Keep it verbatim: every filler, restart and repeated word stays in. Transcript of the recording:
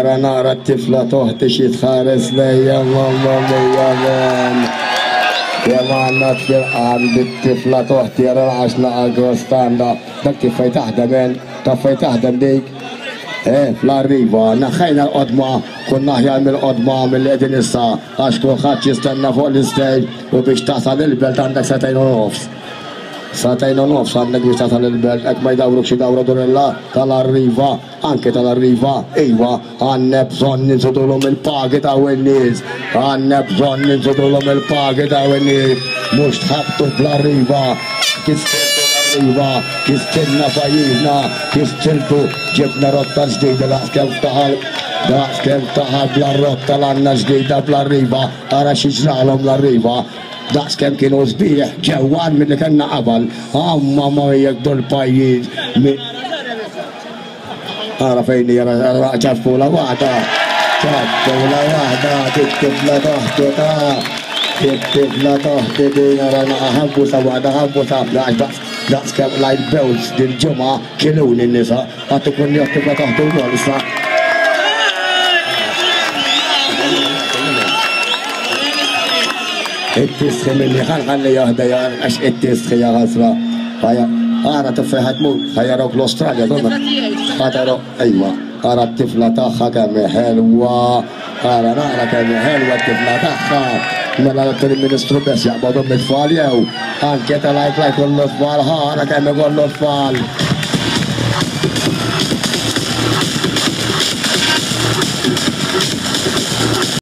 Ara nara t-tifla toħti xi tħares lejja mamma mija men. Kemm għandna tfirqan bit-tifla toħti ara l-għaxla agrostanda. Dak kif fej taħdem men, taf fej taħdem dik. Eh, fl-arriva, naħħajna l-qodma, kun naħjar mill-qodma mill-edin issa, għax kulħadd jistenna fuq l-istejj u biex tasal il-belt għandek satajn u nofs. Satajn u nofs għandek biex tasal il-belt, ek ma jdawruk xi dawra durilla tal-arriva, anke tal-arriva, iwa, għanne bżonn ninsudulhom il-pagi ta' n-nies, għanne bżonn ninsudulhom il-pagi ta' n-nies, mhux tħabtu fl-arriva, Iva, kistilna fajizna, kistiltu, ġibna rotta ġdida, daqskem taħal, daqskem taħal bla rotta l-għanna ġdida bla-riva, għara xieġralom bla-riva, daqskem kienu zbieħ, ġewan mill-li kanna qabal, għamma ma jek dol pajjiż, għara fejni għara ċafula wahda, ċafula wahda, tittifla toħtu ta' tittifla toħti din għara naħabbu sa' wahda, ħabbu sa' bla' Daqs kem lajt bells dil-ġumma kienuni n-nisa, għattu kun jattu ka taħtu l-għalisa. It-tisħi minni ħalħalli jahda jar, għax it-tisħi jaħasra. Għara t-fejħat mut, ħajarawk l-Australia, donna. Ħajarawk, ejwa, għara t-tifla taħħa kemmi ħelwa, għara nara kemmi ħelwa t-tifla taħħa. Mela l-Ministru bes jaqbadu mit-tfal jew, anke tal-għajt lajt kollu tfal, ħara kemmi kollu tfal.